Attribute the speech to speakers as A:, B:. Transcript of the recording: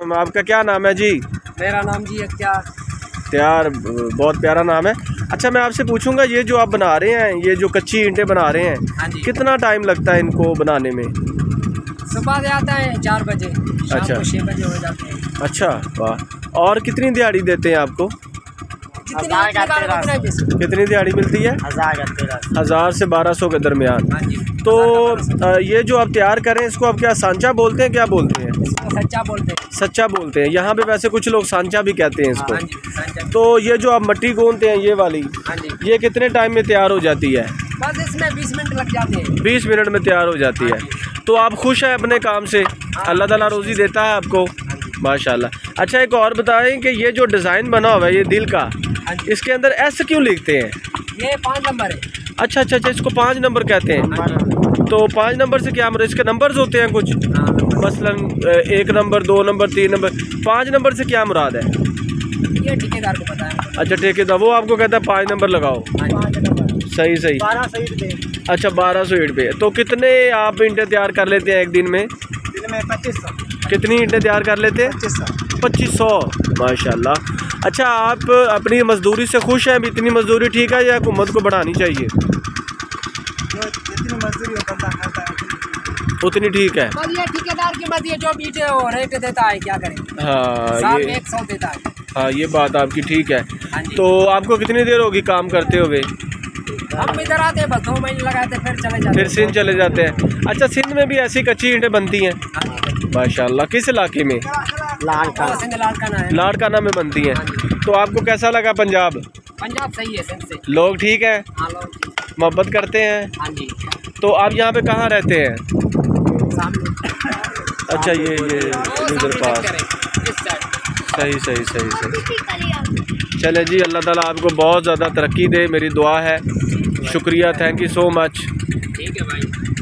A: आपका क्या नाम है जी?
B: मेरा नाम जी अख्तियार।
A: अख्तियार, बहुत प्यारा नाम है। अच्छा, मैं आपसे पूछूंगा, ये जो आप बना रहे हैं, ये जो कच्ची ईंटें बना रहे हैं,
B: हाँ जी।
A: कितना टाइम लगता है इनको बनाने में?
B: सुबह से आता है 4 बजे, शाम
A: अच्छा।
B: को 6 बजे हो जाते हैं।
A: अच्छा, वाह। और कितनी दिहाड़ी देते हैं आपको? कितनी दिहाड़ी मिलती है? 1000 से 1200 के दरमियान।
B: हाँ जी।
A: तो ये जो आप तैयार करें, इसको आप क्या सांचा बोलते हैं, क्या बोलते हैं?
B: सच्चा बोलते हैं।
A: सच्चा बोलते हैं। यहाँ पे वैसे कुछ लोग सांचा भी कहते हैं इसको।
B: हाँ जी, सांचा।
A: तो ये जो आप मट्टी गूंथते हैं, ये वाली,
B: हाँ जी।
A: ये कितने टाइम में तैयार हो जाती है?
B: बस इसमें 20 मिनट लग जाते हैं।
A: 20 मिनट में तैयार हो जाती है। तो आप खुश हैं अपने काम से? अल्लाह ताला रोज़ी देता है आपको, माशाल्लाह। अच्छा, एक और बताएं कि ये जो डिज़ाइन बना हुआ है, ये दिल का, इसके अंदर एस क्यों लिखते हैं?
B: ये 5 नंबर है।
A: अच्छा अच्छा अच्छा, इसको 5 नंबर कहते हैं। तो 5 नंबर से क्या मतलब, इसके नंबर्स होते हैं कुछ? मसलन 1 नंबर, 2 नंबर, 3 नंबर। 5 नंबर से क्या मुराद है?
B: ये ठेकेदार को पता है।
A: अच्छा, ठेकेदार वो आपको कहता है 5 नंबर लगाओ। सही सही।
B: 1200 ईंट पे।
A: अच्छा, 1200 ईंट पे। तो कितने आप ईंटें तैयार कर लेते हैं एक दिन में?
B: 2500।
A: कितनी ईंटें तैयार कर लेते हैं? 2500। माशाल्लाह। अच्छा, आप अपनी मजदूरी से खुश हैं? इतनी मजदूरी ठीक है या हुकूमत को बढ़ानी चाहिए?
B: जितनी मजदूरी
A: उतनी ठीक है।
B: बस ये ठेकेदार की बात, ये जो ईंटें वो रेट देता है, क्या करें।
A: हाँ, ये
B: 100 देता है।
A: हाँ, ये बात आपकी ठीक है।
B: हाँ जी।
A: तो आपको कितनी देर होगी काम करते हुए?
B: हम इधर आते हैं, बस 2 महीने लगाते फिर चले जाते हैं।
A: फिर सिंध चले जाते हैं। अच्छा, सिंध में भी ऐसी कच्ची ईंटें बनती हैं? माशाल्लाह। किस इलाके में? लाड़काना में बनती हैं। तो आपको कैसा लगा पंजाब?
B: पंजाब सही है, सिंध से।
A: लोग ठीक है,
B: हाँ, लोग
A: मोहब्बत करते हैं?
B: हाँ जी।
A: तो आप यहाँ पे कहाँ रहते हैं?
B: सामने।
A: अच्छा, ये इधर पास। सही सही सही सही। चले जी, अल्लाह ताला आपको बहुत ज़्यादा तरक्की दे, मेरी दुआ है। शुक्रिया, थैंक यू सो मच।
B: ठीक है भाई।